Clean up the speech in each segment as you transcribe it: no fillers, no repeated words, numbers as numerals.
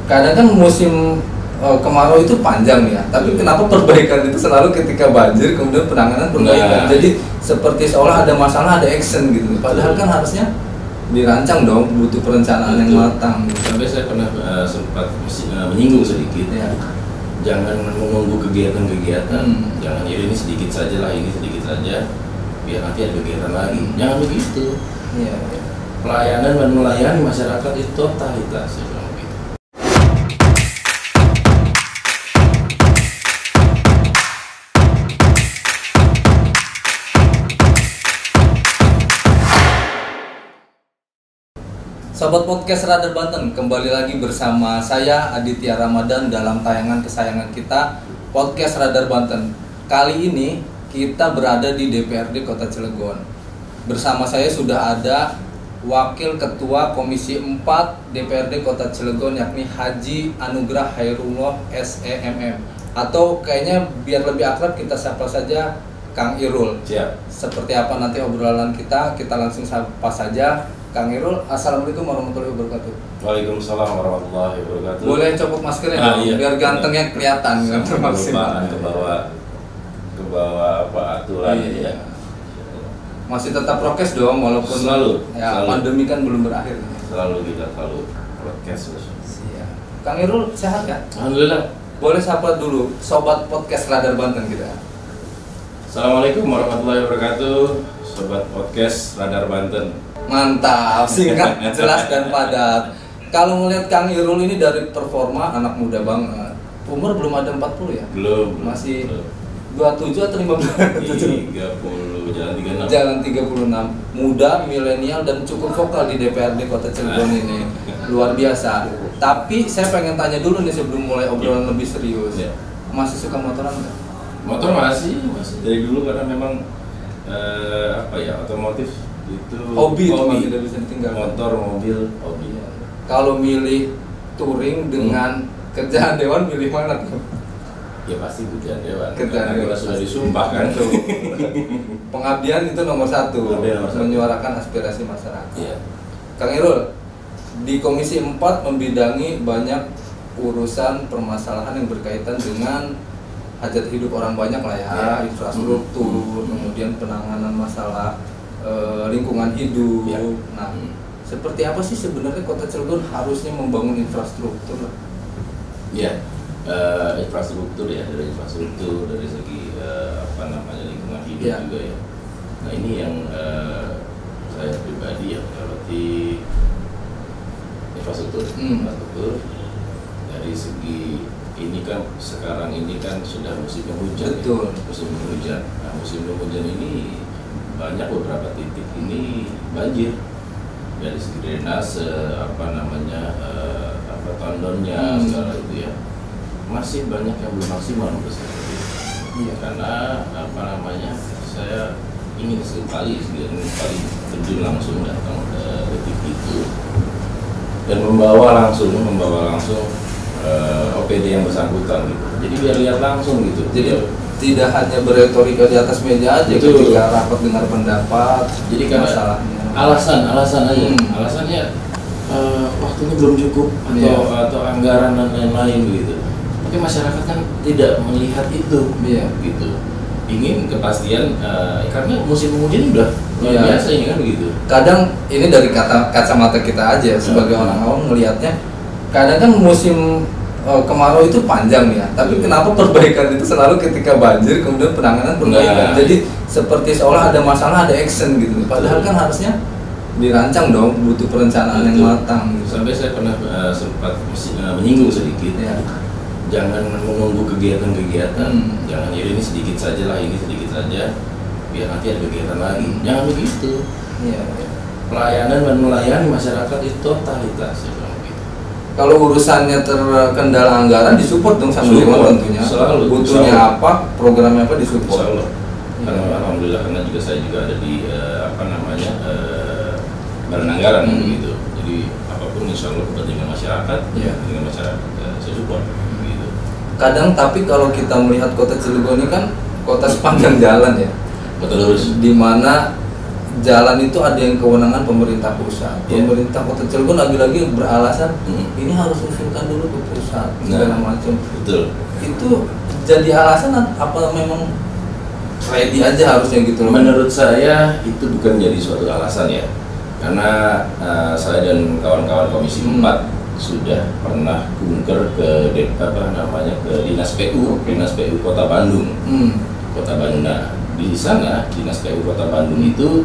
kadang kan musim kemarau itu panjang ya, tapi kenapa perbaikan itu selalu ketika banjir kemudian penanganan perbaikan? Jadi seperti seolah ada masalah ada action gitu. Padahal kan harusnya dirancang dong, butuh perencanaan yang matang. Sampai saya pernah sempat menyinggung sedikit. Ya. Jangan menunggu kegiatan-kegiatan. Jangan ini sedikit saja lah, ini sedikit saja, biar nanti ada kegiatan lagi. Jangan begitu. Ya. Pelayanan dan melayani masyarakat itu totalitas. Sobat Podcast Radar Banten, kembali lagi bersama saya Aditya Ramadan dalam tayangan kesayangan kita, Podcast Radar Banten. Kali ini kita berada di DPRD Kota Cilegon. Bersama saya sudah ada Wakil Ketua Komisi 4 DPRD Kota Cilegon, yakni Haji Anugrah Hairullah SEMM. Atau kayaknya biar lebih akrab kita sapa saja Kang Irul. Siap. Seperti apa nanti obrolan kita langsung sapa saja. Kang Irul, Assalamualaikum warahmatullahi wabarakatuh. Waalaikumsalam warahmatullahi wabarakatuh. Boleh copot maskernya iya, biar gantengnya kelihatan kan maksimal. Ke bawah apa aturan ya. Masih tetap prokes dong walaupun selalu pandemi kan belum berakhir. Selalu prokes. Siap. Kang Irul sehat ya? Alhamdulillah. Boleh sapa dulu sobat Podcast Radar Banten kita. Assalamualaikum warahmatullahi wabarakatuh. Sobat Podcast Radar Banten. Mantap, singkat, jelas dan padat. Kalau ngelihat Kang Irul ini dari performa anak muda banget. Umur belum ada 40 ya? Belum. Masih 27 atau 15? 30, jalan 36. Muda, milenial dan cukup vokal di DPRD Kota Cilegon ini. Luar biasa. Tapi saya pengen tanya dulu nih sebelum mulai obrolan lebih serius. Masih suka motoran nggak? Motor masih dari dulu karena memang otomotif itu hobi. Tidak bisa ditinggalkan. Motor, mobil, hobi. Kalau milih touring dengan kerjaan dewan, milih mana tuh? Ya pasti kerjaan dewan. Kerjaan dewan sudah disumpah kan. Pengabdian itu nomor satu. Menyuarakan aspirasi masyarakat. Iya. Kang Irul, di Komisi 4 membidangi banyak urusan permasalahan yang berkaitan dengan hajat hidup orang banyak lah ya, infrastruktur, kemudian penanganan masalah lingkungan hidup. Nah, seperti apa sih sebenarnya Kota Cilegon harusnya membangun infrastruktur? Ya, infrastruktur ya, dari infrastruktur dari segi lingkungan hidup juga ya. Nah ini yang saya pribadi yang menyoroti infrastruktur dari segi ini kan sekarang ini kan sudah musim penghujan. Betul. Musim penghujan. Nah musim penghujan ini banyak beberapa titik ini banjir dari segi drainase tondonnya segala itu ya, masih banyak yang belum maksimal menurut saya. Karena saya ingin sekali terjun langsung datang ke titik itu dan membawa langsung OPD yang bersangkutan gitu. Jadi biar lihat langsung gitu. Jadi tidak hanya beretorika di atas meja aja ketika rapat dengar pendapat. Jadi kan masalahnya alasan aja. Alasannya waktunya belum cukup atau anggaran dan lain-lain gitu. Tapi masyarakat kan tidak melihat itu gitu. Ingin kepastian karena musim penghujan udah biasa ini kan begitu. Kadang ini dari kacamata kita aja sebagai orang awam melihatnya, kadang kan musim kemarau itu panjang ya, tapi kenapa perbaikan itu selalu ketika banjir kemudian penanganan perbaikan? Jadi seperti seolah ada masalah ada action gitu. Padahal kan harusnya dirancang dong, butuh perencanaan yang matang. Gitu. Sampai saya pernah sempat menyinggung sedikit. Jangan menunggu kegiatan-kegiatan. Jangan ini sedikit saja lah, ini sedikit saja, biar nanti ada kegiatan lagi. Jangan begitu. Pelayanan dan melayani masyarakat itu totalitas. Kalau urusannya terkendala anggaran disupport dong sama dewan tentunya. Selalu. Butuhnya apa, programnya apa disupport. Karena alhamdulillah karena saya juga ada di badan anggaran gitu. Jadi apapun insya Allah kepentingan masyarakat, kepentingan masyarakat saya support gitu. Kadang tapi kalau kita melihat Kota Cilegon ini kan kota sepanjang jalan ya. Betul lurus. Di mana jalan itu ada yang kewenangan pemerintah pusat. Pemerintah Kota Cilegon lagi-lagi beralasan ini harus usulkan dulu ke pusat segala macam. Betul. Itu jadi alasan apa memang ready aja harusnya gitu loh? Menurut saya itu bukan jadi suatu alasan ya. Karena saya dan kawan-kawan Komisi 4 sudah pernah kunker ke ke Dinas PU Kota Bandung. Kota Bandung. Nah, di sana Dinas PU Kota Bandung itu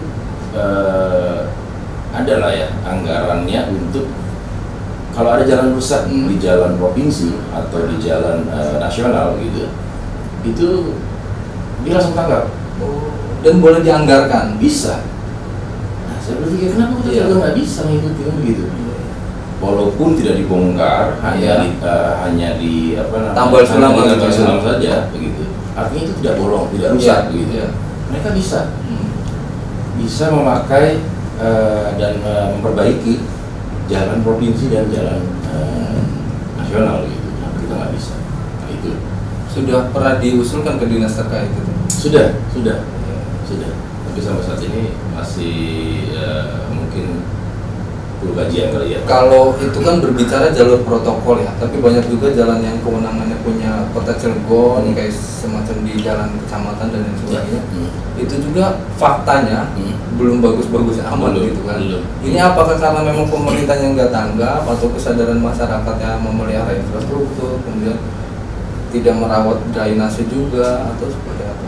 adalah ya anggarannya untuk kalau ada jalan rusak di jalan provinsi atau di jalan nasional gitu, itu dia langsung tanggap. Dan boleh dianggarkan. Bisa. Saya berpikir kenapa kita nggak bisa mengikuti kan begitu? Walaupun tidak dibongkar, hanya di tambal sulam saja begitu. Artinya itu tidak bolong, tidak rusak begitu. Mereka bisa memakai dan memperbaiki jalan provinsi dan jalan nasional gitu. Nah, kita nggak bisa. Nah, itu sudah pernah diusulkan ke dinas terkait itu? Sudah. Tapi sampai saat ini masih mungkin perlu kajian kali ya. Kalau itu kan berbicara jalur protokol ya, tapi banyak juga jalan yang kewenangannya punya Kota Cilegon, kayak semacam di jalan kecamatan dan lain sebagainya. Itu juga faktanya belum bagus-bagus amat gitu kan. Ini apakah karena memang pemerintahnya nggak tanggap atau kesadaran masyarakatnya memelihara infrastruktur, kemudian tidak merawat drainase juga atau seperti apa?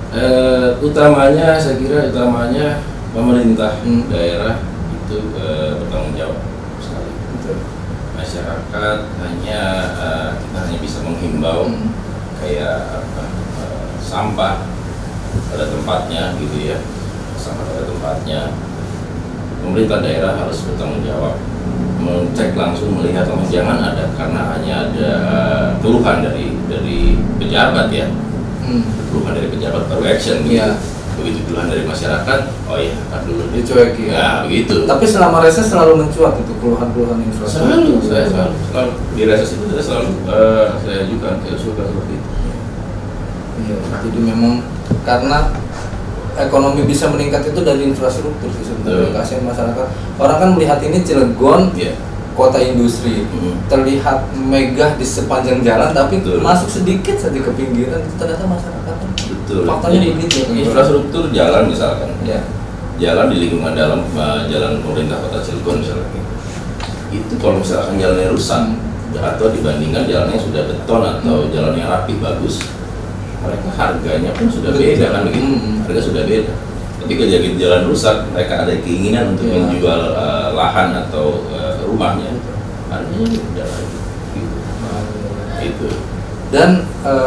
Saya kira utamanya pemerintah daerah itu bertanggung jawab sekali. Masyarakat kita hanya bisa menghimbau kayak sampah pada tempatnya gitu ya, sampah pada tempatnya. Pemerintah daerah harus bertanggung jawab, mengecek langsung, melihat langsung, jangan ada karena hanya ada keluhan dari pejabat ya. Keluhan dari pejabat baru action gitu. Begitu keluhan dari masyarakat, oh iya, kan dulu dicuekin. Ya, begitu. Tapi selama reses selalu mencuat itu keluhan-keluhan infrastruktur. Selalu di reses itu selalu saya ajukan, saya suka seperti itu. Iya, jadi memang karena ekonomi bisa meningkat itu dari infrastruktur sih sebenarnya. Kasihan masyarakat. Orang kan melihat ini Cilegon, kota industri, terlihat megah di sepanjang jalan, tapi masuk sedikit saja ke pinggiran itu ternyata masyarakat. Betul. Faktanya begitu. Infrastruktur jalan misalkan, jalan di lingkungan dalam jalan pemerintah Kota Cilegon misalkan, itu kalau misalkan jalannya rusak atau dibandingkan jalannya sudah beton atau jalan yang rapi bagus, mereka harganya pun sudah beda kan begitu. Harga sudah beda. Tapi kalau jalan rusak, mereka ada keinginan untuk menjual lahan atau rumahnya, harganya udah lagi gitu. Dan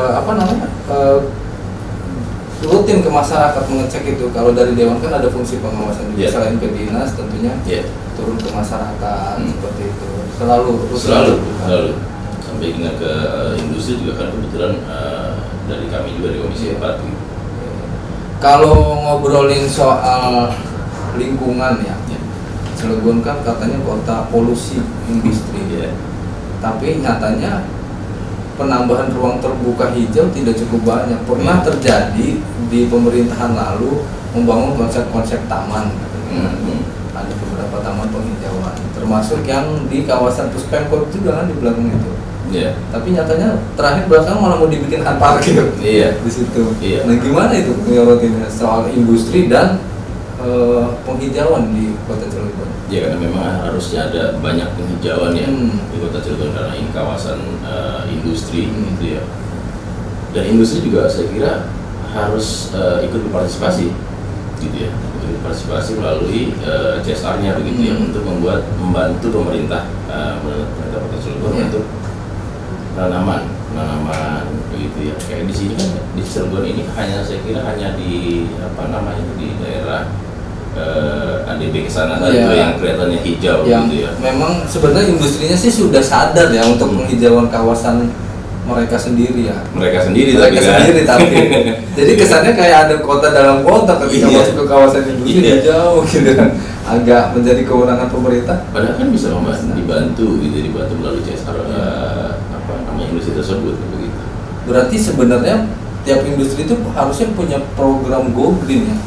rutin ke masyarakat mengecek itu. Kalau dari Dewan kan ada fungsi pengawasan juga, selain ke dinas tentunya turun ke masyarakat seperti itu. Selalu sampai hingga ke industri juga kan kebetulan dari kami juga di Komisi 4 gitu. Kalau ngobrolin soal lingkungan ya, Cilegon kan katanya kota polusi industri, tapi nyatanya penambahan ruang terbuka hijau tidak cukup banyak. Pernah terjadi di pemerintahan lalu membangun konsep-konsep taman, ada beberapa taman penghijauan, termasuk yang di kawasan Puspemkot juga kan di belakang itu. Tapi nyatanya terakhir belakang malah mau dibikin parkir di situ. Nah gimana itu menyorotnya soal industri dan penghijauan di Kota Cilegon? Ya karena memang harusnya ada banyak penghijauan ya di Kota Cilegon karena ini kawasan industri gitu ya. Dan industri juga saya kira harus ikut berpartisipasi gitu ya, ikut berpartisipasi melalui CSR-nya begitu ya, untuk membantu pemerintah Kota Cilegon untuk penanaman begitu ya. Kayak di sini kan di Cilegon ini saya kira hanya di di daerah ADB kesana saja yang kelihatannya hijau gitu ya. Memang sebenarnya industrinya sih sudah sadar ya untuk penghijauan kawasan mereka sendiri ya. Mereka sendiri tapi jadi kesannya kayak ada kota dalam kota ketika masuk ke kawasan industri hijau gitu kan. Agak menjadi kewenangan pemerintah. Padahal kan bisa dibantu melalui CSR industri tersebut begitu. Berarti sebenarnya tiap industri itu harusnya punya program Go Green ya.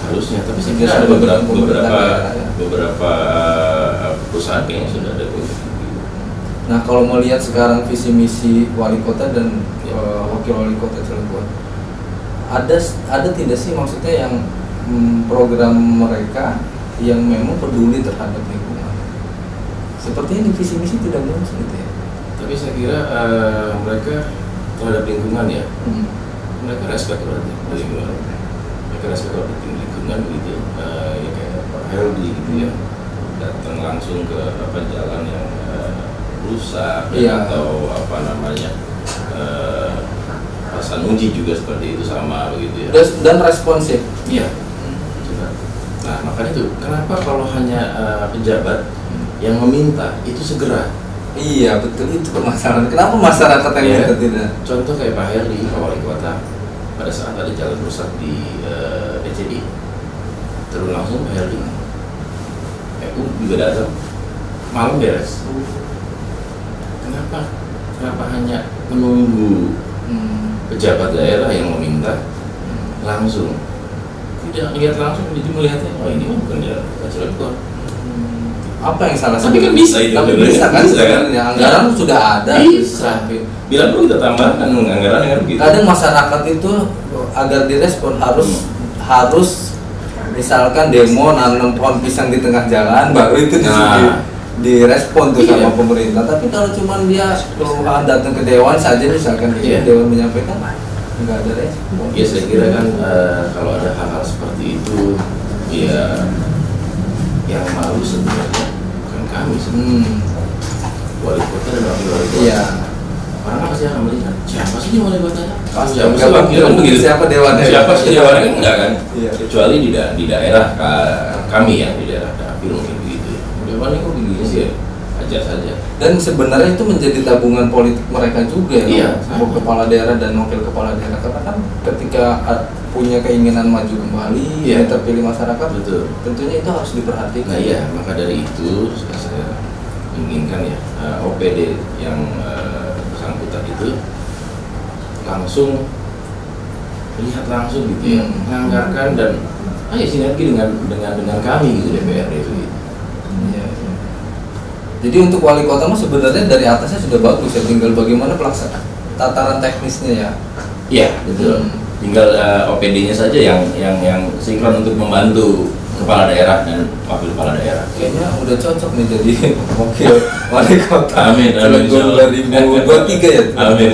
harusnya, tapi saya Dia kira ada sudah beberapa mendukung pemerintah daerah, ya. beberapa perusahaan kayaknya sudah ada gitu. Nah, kalau mau lihat sekarang visi misi wali kota dan wakil wali kota Cilegon, ada tidak sih maksudnya yang program mereka yang memang peduli terhadap lingkungan? Sepertinya di visi misi tidak muncul gitu ya. Tapi saya kira mereka terhadap lingkungan ya, mereka respect berarti lingkungan, mereka respect terhadap lingkungan gitu, ya kayak Pak Heldi gitu ya, datang langsung ke jalan yang rusak atau apa namanya, Pak Sanusi juga seperti itu sama begitu ya. Dan responsif. Iya. Nah makanya itu kenapa kalau hanya pejabat yang meminta itu segera. Iya betul, itu permasalahan. Kenapa masyarakat yang minta tidak? Contoh kayak Pak Herdi, Pak Wali Kota, pada saat ada jalan rusak di DCI, terus langsung Pak Herdi, juga datang, malam beres. Kenapa hanya menunggu pejabat daerah yang meminta langsung? Tidak lihat langsung, jadi melihatnya, oh ini bukan jalan Cilegon. Apa yang salah? Tapi kan bisa itu. Tapi bisa kan sebenarnya, anggaran sudah ada. Bisa. Bila perlu kita tambahkan anggaran yang begitu. Kadang masyarakat itu agar direspon harus misalkan demo nanam pohon pisang di tengah jalan, baru itu direspon tuh sama pemerintah. Tapi kalau cuma dia keluhan datang ke dewan saja misalkan dewan menyampaikan, nggak ada respon. Ya saya kira kan kalau ada hal-hal seperti itu, ya yang malu sebenarnya bukan kami sebenarnya, wali kota dan wakil wali kota. Iya. Orang pasti akan melihat siapa sih wali kotanya? Siapa sih wakil begitu? Siapa dewannya? Siapa sih dewannya kan enggak kan? Iya. Kecuali di daerah kami ya, di daerah dapil mungkin begitu. Dewannya kok begini sih ya? Aja saja. Dan sebenarnya itu menjadi tabungan politik mereka juga ya. Iya. Kepala daerah dan wakil kepala daerah, karena kan ketika punya keinginan maju kembali, terpilih masyarakat, betul. Tentunya itu harus diperhatikan. Nah iya, maka dari itu saya inginkan ya OPD yang bersangkutan itu langsung lihat langsung gitu ya, menganggarkan dan sinergi dengan kami gitu DPRD itu. Iya. Jadi untuk wali kota mah sebenarnya dari atasnya sudah bagus ya, tinggal bagaimana pelaksanaan tataran teknisnya ya. Iya betul. Tinggal OPD-nya saja yang sinkron untuk membantu kepala daerah dan wakil kepala daerah. Kayaknya udah cocok nih jadi wakil wali kota. Amin. 2023 ya. Amin.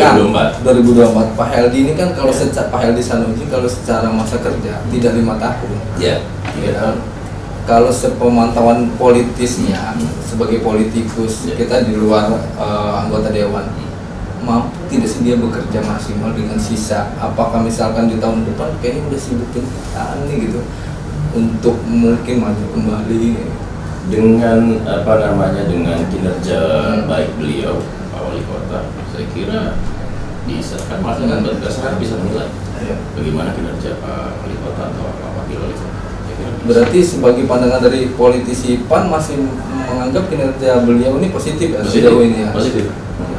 2024. Pak Heldi ini kan kalau Pak Heldi Sanusi kalau secara masa kerja tidak 5 tahun. Iya. 3 tahun. Kalau sepemantauan politisnya sebagai politikus kita di luar anggota dewan, mampu tidak sih dia bekerja maksimal dengan sisa? Apakah misalkan di tahun depan kayaknya udah sibukin nih gitu untuk mungkin maju kembali dengan dengan kinerja baik beliau Pak Wali Kota, saya kira bisa kan masyarakat berdasarkan bisa menilai bagaimana kinerja Pak Wali Kota atau Pak Wakil Wali Kota. Berarti sebagai pandangan dari politisi PAN masih menganggap kinerja beliau ini positif ya sejauh ini ya. Positif.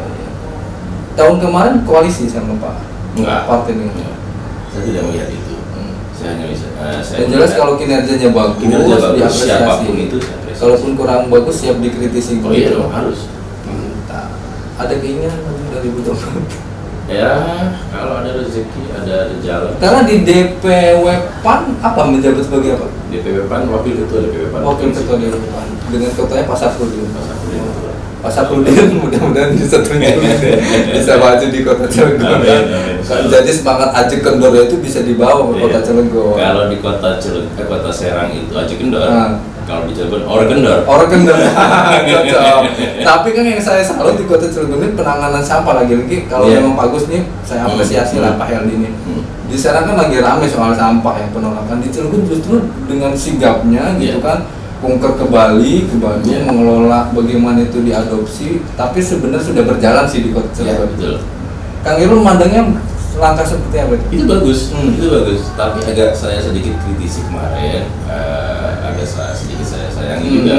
Tahun kemarin koalisi sama Pak partai ini. Saya tidak melihat itu. Saya hanya bisa. Yang jelas kalau kinerjanya bagus, siapapun itu. Kalaupun kurang bagus siap dikritisi. Oh iya dong, harus. Ada keinginan dari Bu Dr. Ya, kalau ada rezeki, ada jalan. Karena di DPW PAN apa menjabat sebagai apa? DPW PAN, wakil ketua DPW PAN. Wakil ketua DPW PAN. Dengan ketuanya Pak Safrudin. Pak Safrudin mudah-mudahan bisa maju di Kota Cilegon. Jadi semangat Aji Kendor itu bisa dibawa ke Kota Cilegon. Kalau di Kota Serang itu Aji Kendor. Kalau di Cilegon Orgendor. Cocok. Tapi kan yang saya salut di Kota Cilegon ini penanganan sampah lagi-lagi. Kalau memang bagus nih, saya apresiasi lah Pak Heldi ini. Di sana kan lagi ramai soal sampah ya, penolakan. Di Cilegon justru dengan sigapnya gitu kan, kunker ke Bali, ke Bandung, mengelola bagaimana itu diadopsi. Tapi sebenarnya sudah berjalan sih di Kota Cilegon. Betul. Kang Irul mandangnya langkah seperti apa? Itu bagus, itu bagus. Tapi agak saya sedikit kritisi kemarin, agak sedikit saya sayangi juga.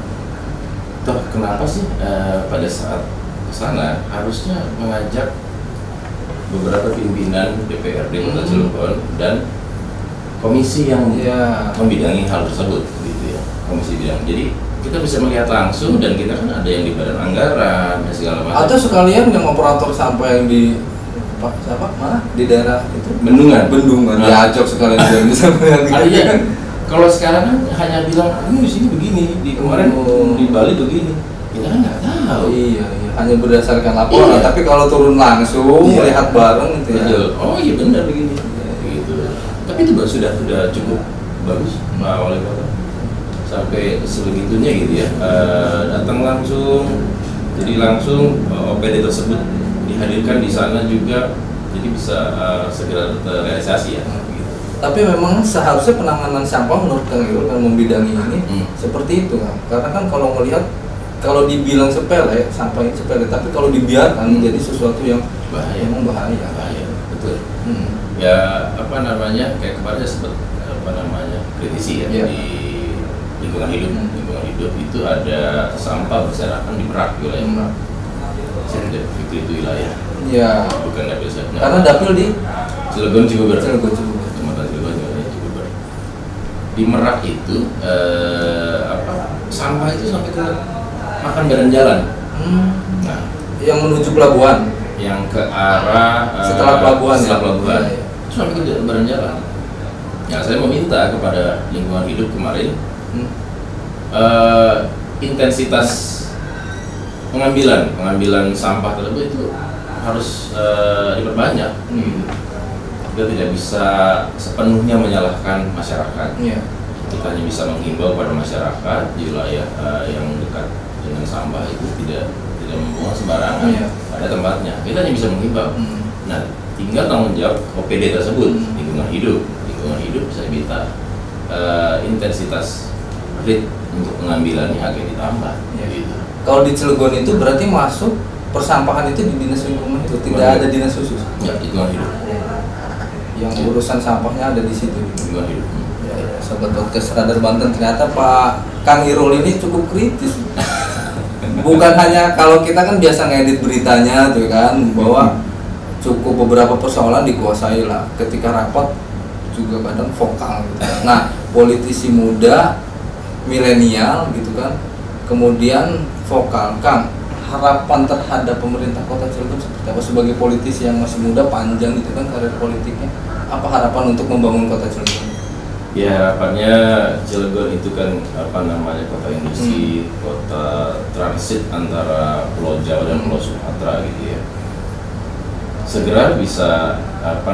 Toh kenapa sih pada saat kesana harusnya mengajak beberapa pimpinan DPRD Kota Cilegon dan komisi yang Iya. membidangi hal tersebut gitu ya, komisi bidang. Jadi kita bisa melihat langsung, dan kita kan ada yang di badan anggaran dan segala macam. Atau sekalian yang operator sampah yang di siapa mana di daerah itu Bendungan. Bendungan Nah. diajak sekalian yang di sampah yang Ah, iya. Kalau sekarang kan hanya bilang ini di sini begini, di kemarin di Bali begini, kita kan nggak tahu. Iya, hanya berdasarkan laporan. Iya. Tapi kalau turun langsung Iya. lihat bareng gitu ya. Betul. Oh iya benar begini. Gitu. Tapi itu sudah cukup bagus Pak Wali Kota. Sampai sebegitunya gitu ya. Datang langsung, jadi langsung OPD tersebut dihadirkan di sana juga, jadi bisa segera terrealisasi ya. Gitu. Tapi memang seharusnya penanganan sampah menurut Kang Irul kan membidangi ini seperti itu kan. Karena kan kalau melihat kalau dibilang sepele, sampah ini sepele, tapi kalau dibiarkan menjadi sesuatu yang Bahaya. memang bahaya. Bahaya, betul. Ya apa namanya, kayak kemarin sempat kritisi ya, Iya. di lingkungan hidup itu ada sampah berserakan di Merak, wilayah Merak. Saya tidak berpikir itu wilayah, Iya. bukan dapil saya. Karena dapil di Cilegon Cibubur. Cilegon. Kecamatan Cilegon Cibubur. Di Merak itu sampah itu sampai ke makan badan jalan. Nah, Yang menuju pelabuhan. yang ke arah Setelah pelabuhan ya? setelah pelabuhan. Iya, iya. Itu sampai ke badan jalan. Ya, saya meminta kepada lingkungan hidup kemarin intensitas pengambilan sampah tersebut itu harus diperbanyak. Kita tidak bisa sepenuhnya menyalahkan masyarakat. Iya. Kita hanya bisa menghimbau pada masyarakat di wilayah yang dekat dengan sampah itu tidak membuang sembarangan pada tempatnya. Kita hanya bisa menghimbau. Nah, tinggal tanggung jawab OPD tersebut, lingkungan hidup bisa minta intensitas rate untuk pengambilannya agak ditambah. Gitu. Kalau di Cilegon itu berarti masuk persampahan itu di dinas lingkungan itu, tidak ada dinas khusus. Ya, lingkungan hidup. Yang urusan sampahnya ada di situ. Lingkungan hidup. Ya, Sobat Podcast Radar Banten, ternyata Pak Kang Irul ini cukup kritis. Bukan hanya kalau kita kan biasa ngedit beritanya tuh kan, bahwa cukup beberapa persoalan dikuasai lah. Ketika rapat juga kadang vokal gitu. Nah, politisi muda, milenial gitu kan, kemudian vokal. Kang, harapan terhadap pemerintah Kota Cilegon seperti apa sebagai politisi yang masih muda, panjang gitu kan karir politiknya? Apa harapan untuk membangun Kota Cilegon? Ya, harapannya Cilegon itu kan kota industri, kota transit antara Pulau Jawa dan Pulau Sumatera gitu ya. Segera bisa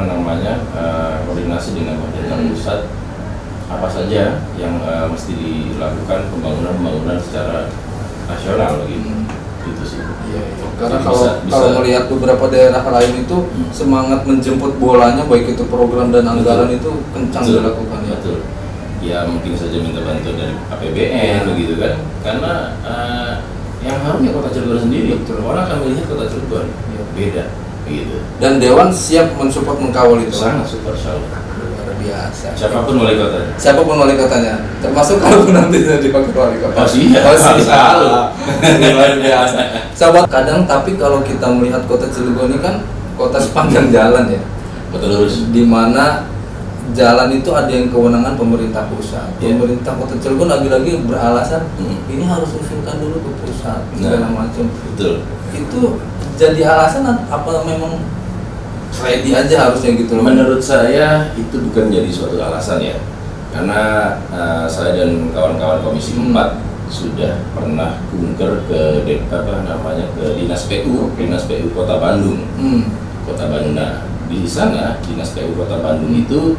koordinasi dengan pemerintah pusat apa saja yang mesti dilakukan pembangunan secara nasional gitu. Itu sih. Iya. Karena kalau melihat beberapa daerah lain itu semangat menjemput bolanya, baik itu program dan anggaran itu kencang dilakukan ya. Betul. Ya mungkin saja minta bantuan dari APBN begitu kan. Karena yang harusnya Kota Cilegon sendiri, orang akan melihat Kota Cilegon beda gitu. Dan Dewan siap mensupport, mengkawal itu. Sangat super selalu. Luar biasa. Siapapun wali kota. Siapapun wali kotanya, termasuk kalau nanti dipakai wali kota. Oh siap. Selalu. Luar biasa. Sahabat, kadang tapi kalau kita melihat Kota Cilegon ini kan kota sepanjang jalan ya. Betul lurus. Di mana jalan itu ada yang kewenangan pemerintah pusat. Pemerintah Kota Cilegon lagi-lagi beralasan ini harus usulkan dulu ke pusat segala macam. Betul. Itu jadi alasan apa memang ready aja harusnya gitu loh? Menurut saya itu bukan jadi suatu alasan ya, karena saya dan kawan-kawan Komisi 4 sudah pernah kunker ke ke Dinas PU Kota Bandung. Kota Bandung. Nah, di sana Dinas PU Kota Bandung itu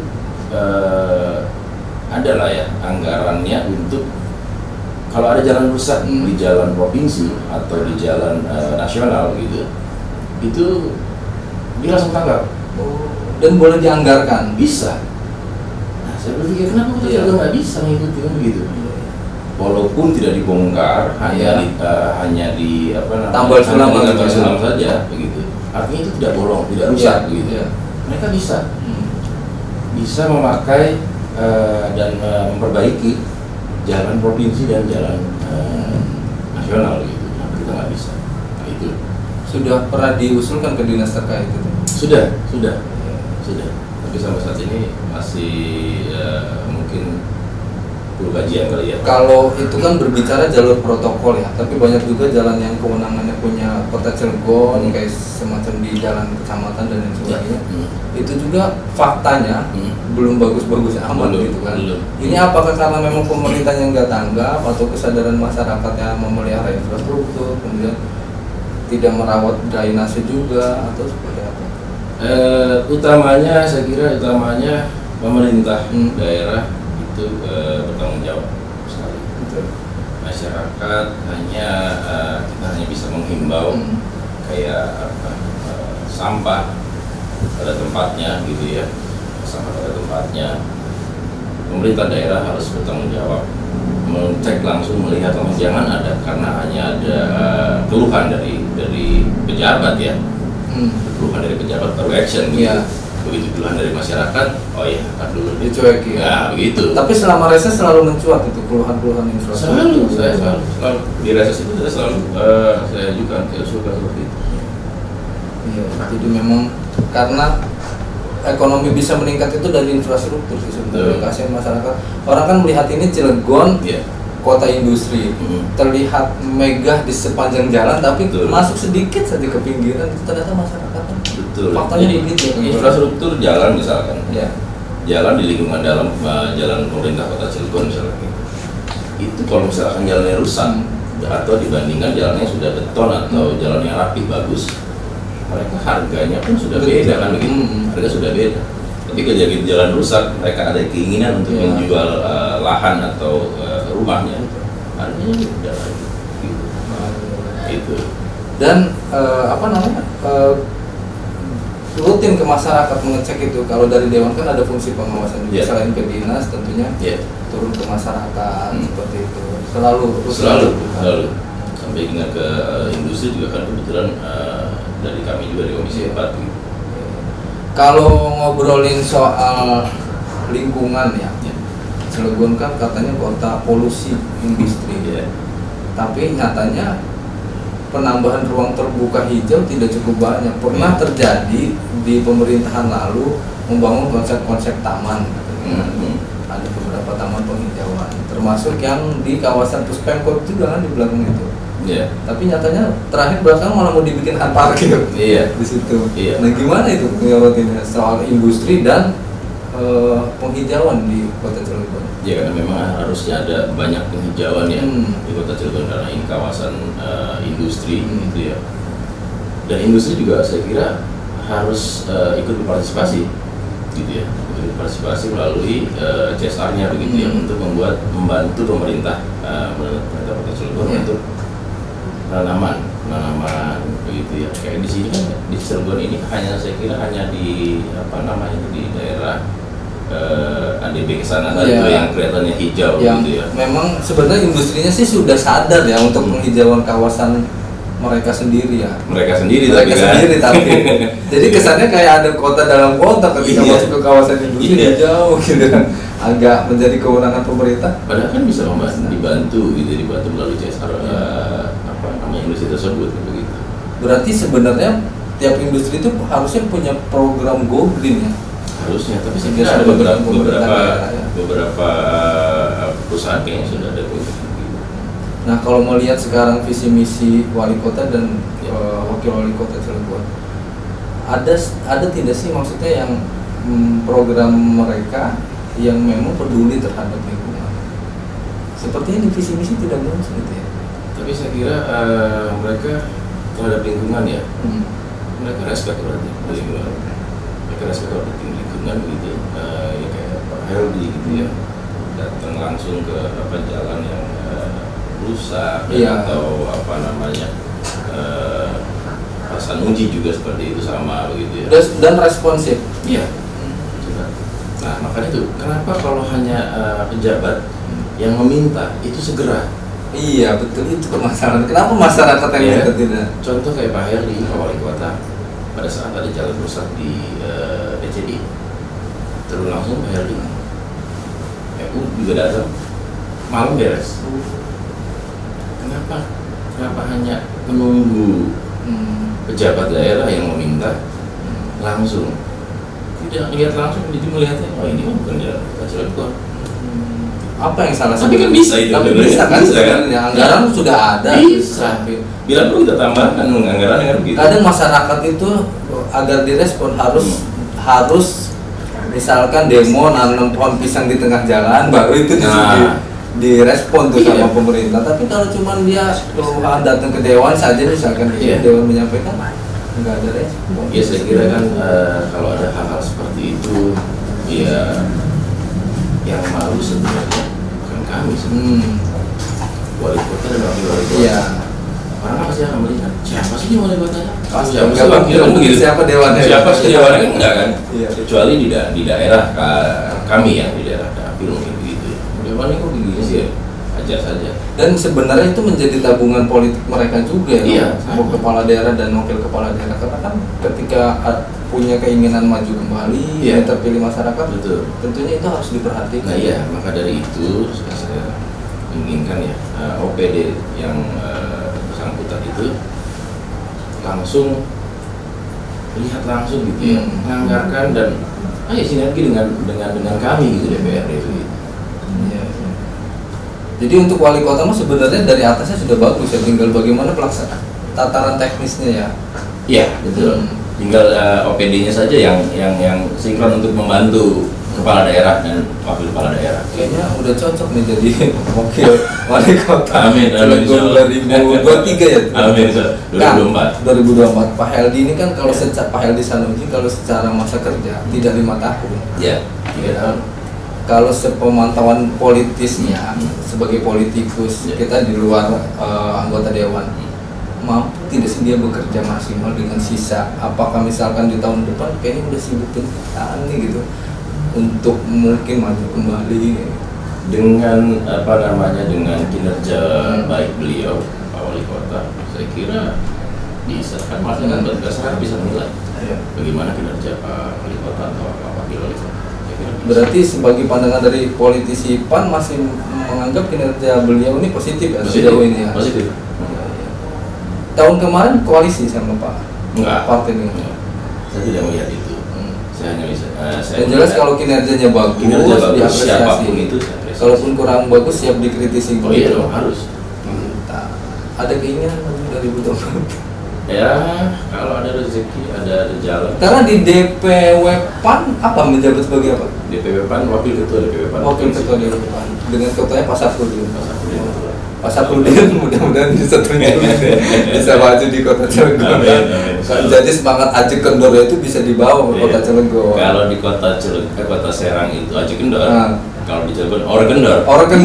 adalah ya anggarannya untuk kalau ada jalan rusak di jalan provinsi atau di jalan nasional gitu, itu dia langsung tanggap. Dan boleh dianggarkan. Bisa. Nah, saya berpikir kenapa Kota Cilegon nggak bisa mengikuti kan begitu? Walaupun tidak dibongkar, hanya di tambal sulam saja begitu. Artinya itu tidak bolong, tidak rusak begitu. Mereka bisa memakai dan memperbaiki jalan provinsi dan jalan nasional gitu. Nah, kita nggak bisa. Nah, itu sudah pernah diusulkan ke dinas terkait itu? Sudah. Tapi sampai saat ini masih mungkin perlu kajian kali ya. Kalau itu kan berbicara jalur protokol ya, tapi banyak juga jalan yang kewenangannya punya Kota Cilegon, kayak semacam di jalan kecamatan dan lain sebagainya. Itu juga faktanya belum bagus-bagus amat gitu kan. Ini apakah karena memang pemerintahnya nggak tanggap atau kesadaran masyarakatnya memelihara infrastruktur, kemudian tidak merawat drainase juga atau seperti apa? Utamanya saya kira pemerintah daerah itu bertanggung jawab sekali. Masyarakat kita hanya bisa menghimbau kayak sampah pada tempatnya gitu ya, sampah pada tempatnya. Pemerintah daerah harus bertanggung jawab, mengecek langsung, melihat langsung, jangan ada karena hanya ada keluhan dari pejabat ya, keluhan dari pejabat baru action gitu. Begitu keluhan dari masyarakat, oh ya, kan dulu dicuekin. Ya, begitu. Tapi selama reses selalu mencuat itu keluhan-keluhan infrastruktur. Selalu di reses itu selalu saya ajukan ke usul seperti itu. Iya, jadi memang karena ekonomi bisa meningkat itu dari infrastruktur sih sebenarnya. Kasihan masyarakat. Orang kan melihat ini Cilegon, kota industri, terlihat megah di sepanjang jalan, tapi masuk sedikit saja ke pinggiran itu ternyata masyarakat. Betul. Faktanya begitu. Infrastruktur jalan misalkan, ya. Jalan di lingkungan dalam jalan pemerintah Kota Cilegon misalkan, itu kalau misalkan jalannya rusak atau dibandingkan jalannya sudah beton atau jalan yang rapi bagus, mereka harganya pun sudah beda kan begitu, harga sudah beda. Tapi kalau jalan rusak, mereka ada keinginan untuk menjual lahan atau rumahnya, harganya beda lagi. Gitu. Dan rutin ke masyarakat mengecek itu. Kalau dari Dewan kan ada fungsi pengawasan juga, selain ke dinas tentunya turun ke masyarakat seperti itu. Selalu sampai hingga ke industri juga kan kebetulan dari kami juga di Komisi 4 gitu. Kalau ngobrolin soal lingkungan ya, Cilegon kan katanya kota polusi industri tapi nyatanya penambahan ruang terbuka hijau tidak cukup banyak. Pernah terjadi di pemerintahan lalu membangun konsep-konsep taman, ada beberapa taman penghijauan, termasuk yang di kawasan Puspemkot juga kan di belakang itu. Tapi nyatanya terakhir belakang malah mau dibikin hard parkir di situ. Nah gimana itu menyorotnya soal industri dan penghijauan di Kota Cilegon? Ya karena memang harusnya ada banyak penghijauan ya di Kota Cilegon karena ini kawasan industri gitu ya. Dan industri juga saya kira harus ikut berpartisipasi gitu ya, ikut berpartisipasi melalui CSR-nya begitu ya, untuk membantu pemerintah Kota Cilegon untuk penanaman begitu ya. Kayak di sini kan di Cilegon ini saya kira hanya di di daerah ADB kesana saja yang kelihatannya hijau gitu ya. Memang sebenarnya industrinya sih sudah sadar ya untuk penghijauan kawasan mereka sendiri ya. Mereka sendiri tapi jadi kesannya kayak ada kota dalam kota ketika masuk ke kawasan industri hijau gitu kan. Agak menjadi kewenangan pemerintah. Padahal kan bisa dibantu melalui CSR industri tersebut begitu. Berarti sebenarnya tiap industri itu harusnya punya program go green ya. Harusnya, tapi saya kira ada beberapa perusahaan kayaknya sudah ada program. Nah kalau melihat sekarang visi misi wali kota dan wakil wali kota Cilegon, ada tidak sih maksudnya yang program mereka yang memang peduli terhadap lingkungan? Sepertinya di visi misi tidak muncul gitu ya. Tapi saya kira mereka terhadap lingkungan ya, mereka respect berarti lingkungan. Mereka respect terhadap lingkungan begitu. Ya kayak Pak Heldi gitu ya, datang langsung ke jalan yang rusak atau Pak Sanuji juga seperti itu sama begitu ya. Dan responsif. Iya. Nah makanya itu kenapa kalau hanya pejabat yang meminta itu segera? Iya betul, itu permasalahan. Kenapa masyarakat yang minta tidak? Contoh kayak Pak Heri, Pak Wali Kota, pada saat ada jalan rusak di DCI, terus langsung Pak Heri, juga datang, malam beres. Kenapa hanya menunggu pejabat daerah yang meminta langsung? tidak lihat langsung, jadi melihatnya oh ini bukan jalan Cilegon. Apa yang salah? Tapi kan bisa itu. Tapi bisa kan sebenarnya, anggaran sudah ada. Bisa. Bila perlu kita tambahkan anggaran kan gitu. Kadang masyarakat itu agar direspon harus misalkan demo nanam pohon pisang di tengah jalan, baru itu direspon tuh sama pemerintah. Tapi kalau cuma dia keluhan datang ke dewan saja misalkan dewan menyampaikan, nggak ada respon. Ya saya kira kan kalau ada hal-hal seperti itu, ya yang malu sebenarnya bukan kami sebenarnya. Wali kota dan wakil wali kota. Iya. Orang pasti akan melihat siapa sih wali kotanya? Siapa sih wakil begitu? Siapa dewannya? Siapa sih dewannya kan enggak kan? Iya. Kecuali di daerah kami ya, di daerah dapil mungkin begitu. Dewannya kok begini sih ya? Ajar saja. Dan sebenarnya itu menjadi tabungan politik mereka juga ya. Iya. Kepala daerah dan wakil kepala daerah, karena kan ketika punya keinginan maju kembali, terpilih masyarakat, betul. Tentunya itu harus diperhatikan. Nah iya, maka dari itu saya inginkan ya OPD yang bersangkutan itu langsung lihat langsung gitu ya, menganggarkan dan sinergi dengan kami gitu DPRD itu. Iya. Jadi untuk wali kota mah sebenarnya dari atasnya sudah bagus ya, tinggal bagaimana pelaksanaan tataran teknisnya ya. Iya betul. Tinggal OPD-nya saja yang sinkron untuk membantu kepala daerah dan wakil kepala daerah. Kayaknya udah cocok nih jadi wakil wali kota. Amin. 2023 ya. Amin. 2024. Pak Heldi ini kan kalau secara Pak Heldi Sanusi kalau secara masa kerja tidak 5 tahun. Iya, 3 tahun. Kalau sepemantauan politisnya sebagai politikus kita di luar anggota dewan, mampu tidak sih dia bekerja maksimal dengan sisa? Apakah misalkan di tahun depan kayaknya udah sibuk pencitraan nih gitu untuk mungkin maju kembali dengan dengan kinerja baik beliau Pak Wali Kota, saya kira bisa kan masyarakat bisa menilai bagaimana kinerja Pak Wali Kota atau Pak Wakil Wali Kota. Berarti sebagai pandangan dari politisi PAN masih menganggap kinerja beliau ini positif ya sejauh ini ya. Positif. Tahun kemarin koalisi sama Pak partai ini. Saya tidak melihat itu. Saya hanya bisa. Yang jelas kalau kinerjanya bagus, siapapun itu. Kalaupun kurang bagus siap dikritisi. Oh iya dong, harus. Ada keinginan dari Bu Dokter? Ya, kalau ada rezeki, ada jalan. Karena di DPW PAN apa menjabat sebagai apa? DPW PAN, wakil ketua DPW PAN. Wakil ketua DPW PAN. Dengan ketuanya Pak Safrudin. Pak Safrudin mudah-mudahan bisa maju di Kota Cilegon. Jadi semangat Aji Kendor itu bisa dibawa ke Kota Cilegon. Kalau di Kota Serang itu Aji Kendor. Kalau di Cilegon Orang Kendor.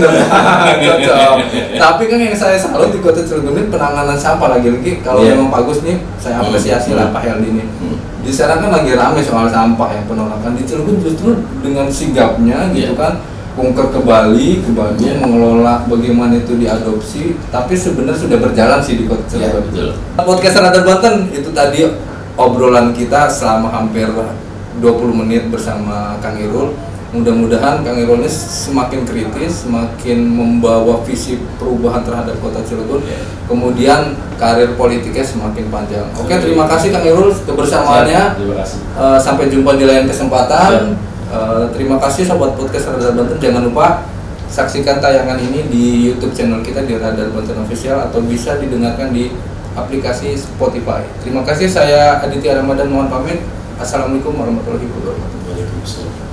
Cocok. Tapi kan yang saya salut di Kota Cilegon ini penanganan sampah lagi-lagi kalau memang bagus nih saya apresiasi lah Pak Heldi ini. Di Serang kan lagi ramai soal sampah ya, penolakan. Di Cilegon justru dengan sigapnya gitu kan, kunker ke Bali, ke Bandung, mengelola bagaimana itu diadopsi, tapi sebenarnya sudah berjalan sih di Kota Cilegon. Podcast Radar Banten itu tadi obrolan kita selama hampir 20 menit bersama Kang Irul. Mudah-mudahan Kang Irul ini semakin kritis, semakin membawa visi perubahan terhadap Kota Cilegon. Kemudian karir politiknya semakin panjang. Oke, terima kasih Kang Irul kebersamaannya. Terima kasih. Sampai jumpa di lain kesempatan. Terima kasih Sobat Podcast Radar Banten. Jangan lupa saksikan tayangan ini di YouTube channel kita di Radar Banten Official atau bisa didengarkan di aplikasi Spotify. Terima kasih, saya Aditya Ramadan mohon pamit. Assalamualaikum warahmatullahi wabarakatuh. Waalaikumsalam.